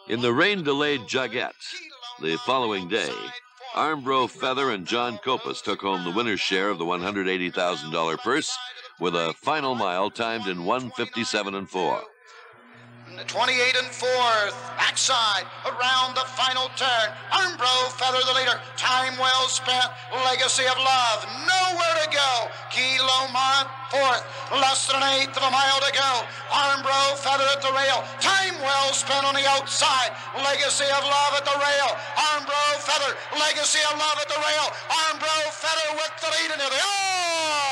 In the rain-delayed Jugette, the following day, ARMBRO, Feather, and John Kopas took home the winner's share of the $180,000 purse with a final mile timed in 1:57.4. 28 and 4th, backside, around the final turn. ARMBRO, Feather the leader, time well spent, Legacy of Love, nowhere to go. Key Lomont, 4th, less than an eighth of a mile to go. ARMBRO, Feather at the rail, time well spent on the outside. Legacy of Love at the rail. ARMBRO, Feather, Legacy of Love at the rail. ARMBRO, Feather with the lead into the